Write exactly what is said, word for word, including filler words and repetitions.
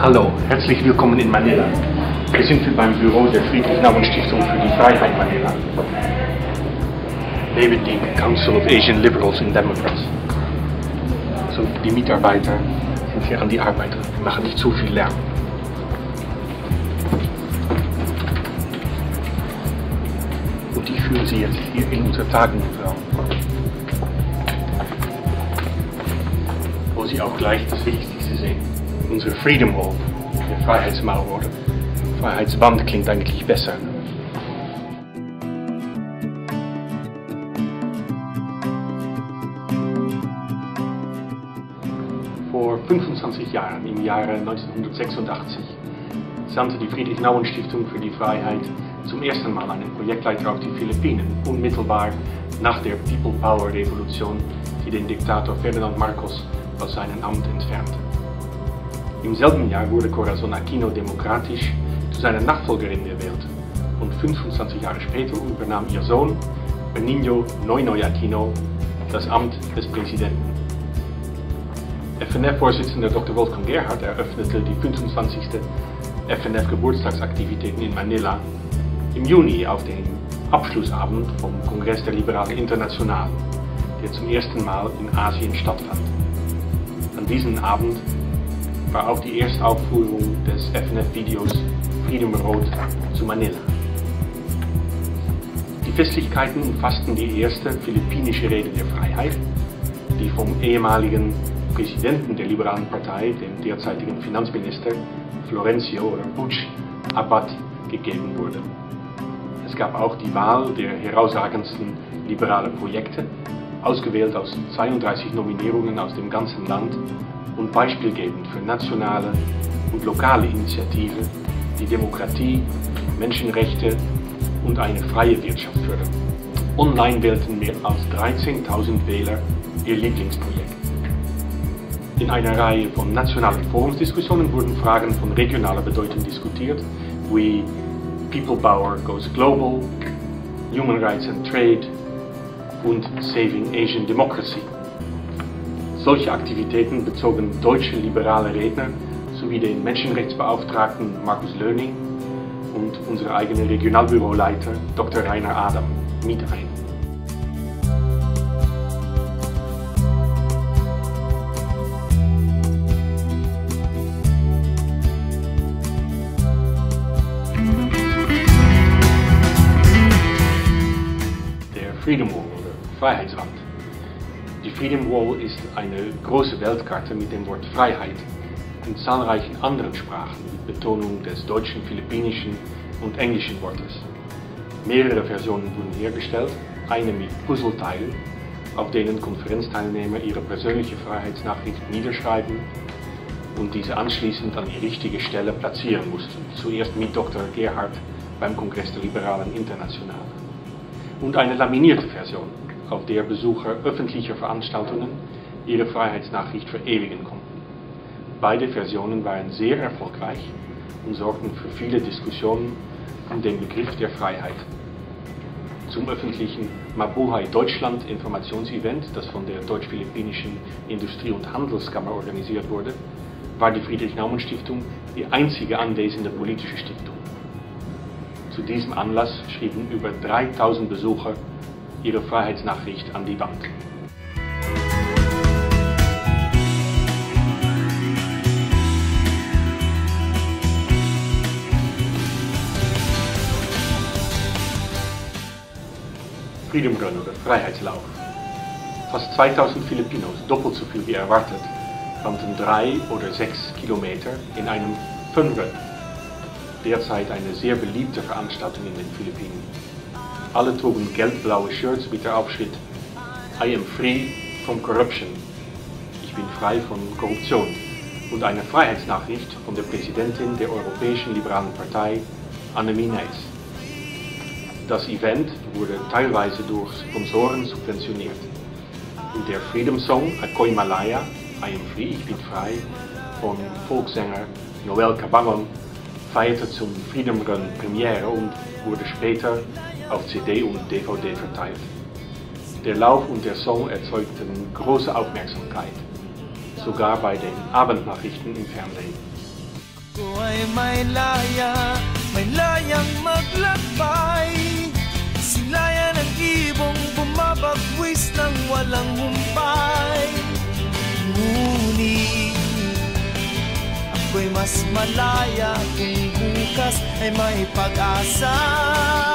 Hallo, herzlich willkommen in Manila. Wir sind beim Büro der Friedrich-Naumann-Stiftung für die Freiheit Manila. Neben dem Council of Asian Liberals and Democrats. So, die Mitarbeiter sind hier an die Arbeit. Wir machen nicht zu viel Lärm. Und ich führe Sie jetzt hier in unser Tagenraum, wo Sie auch gleich das Wichtigste sehen. Unsere Freedom Wall, der Freiheitsmauer oder Freiheitswand klingt eigentlich besser. Vor fünfundzwanzig Jahren, im Jahre neunzehnhundertsechsundachtzig, sandte die Friedrich-Naumann-Stiftung für die Freiheit zum ersten Mal einen Projektleiter auf die Philippinen, unmittelbar nach der People-Power-Revolution, die den Diktator Ferdinand Marcos aus seinem Amt entfernte. Im selben Jahr wurde Corazon Aquino demokratisch zu seiner Nachfolgerin gewählt und fünfundzwanzig Jahre später übernahm ihr Sohn Benigno Noynoy Aquino das Amt des Präsidenten. F N F-Vorsitzender Doktor Wolfgang Gerhard eröffnete die fünfundzwanzigste F N F-Geburtstagsaktivitäten in Manila im Juni auf dem Abschlussabend vom Kongress der Liberalen Internationalen, der zum ersten Mal in Asien stattfand. An diesem Abend war auch die Erstaufführung des F N F-Videos Freedom Road zu Manila. Die Festlichkeiten umfassten die erste philippinische Rede der Freiheit, die vom ehemaligen Präsidenten der Liberalen Partei, dem derzeitigen Finanzminister Florencio oder Butch Abad, gegeben wurde. Es gab auch die Wahl der herausragendsten liberalen Projekte, ausgewählt aus zweiunddreißig Nominierungen aus dem ganzen Land und beispielgebend für nationale und lokale Initiativen, die Demokratie, Menschenrechte und eine freie Wirtschaft fördern. Online wählten mehr als dreizehntausend Wähler ihr Lieblingsprojekt. In einer Reihe von nationalen Forumsdiskussionen wurden Fragen von regionaler Bedeutung diskutiert, wie People Power Goes Global, Human Rights and Trade und Saving Asian Democracy. Solche Aktivitäten bezogen deutsche liberale Redner sowie den Menschenrechtsbeauftragten Markus Löning und unsere eigene Regionalbüroleiter Doktor Rainer Adam mit ein. Der Freedom Wall oder Freiheitswand. Die Freedom Wall ist eine große Weltkarte mit dem Wort Freiheit in zahlreichen anderen Sprachen mit Betonung des deutschen, philippinischen und englischen Wortes. Mehrere Versionen wurden hergestellt, eine mit Puzzleteilen, auf denen Konferenzteilnehmer ihre persönliche Freiheitsnachricht niederschreiben und diese anschließend an die richtige Stelle platzieren mussten, zuerst mit Doktor Gerhard beim Kongress der Liberalen Internationalen. Und eine laminierte Version, auf der Besucher öffentlicher Veranstaltungen ihre Freiheitsnachricht verewigen konnten. Beide Versionen waren sehr erfolgreich und sorgten für viele Diskussionen um den Begriff der Freiheit. Zum öffentlichen Mabuhay Deutschland Informationsevent, das von der Deutsch-Philippinischen Industrie- und Handelskammer organisiert wurde, war die Friedrich-Naumann-Stiftung die einzige anwesende politische Stiftung. Zu diesem Anlass schrieben über dreitausend Besucher ihre Freiheitsnachricht an die Wand. Freedom Run oder Freiheitslauf. Fast zweitausend Filipinos, doppelt so viel wie erwartet, rannten drei oder sechs Kilometer in einem Fun Run. Derzeit eine sehr beliebte Veranstaltung in den Philippinen. Alle trugen gelb-blaue Shirts mit der Aufschrift I am free from corruption. Ich bin frei von Korruption. Und eine Freiheitsnachricht von der Präsidentin der Europäischen Liberalen Partei, Annemie Neitz. Das Event wurde teilweise durch Sponsoren subventioniert. Und der Freedom Song Ako'y Malaya, I am free, ich bin frei, von Volkssänger Noel Cabangon feierte zum Freedom Run Premiere und wurde später auf C D und D V D verteilt. Der Lauf und der Song erzeugten große Aufmerksamkeit, sogar bei den Abendnachrichten im Fernsehen. Ako ay may laya, may layang maglakbay, silayan ng ibong bumabagwis ng walang humpay. Ngunit ako'y mas malaya kung bukas ay may pag-asa.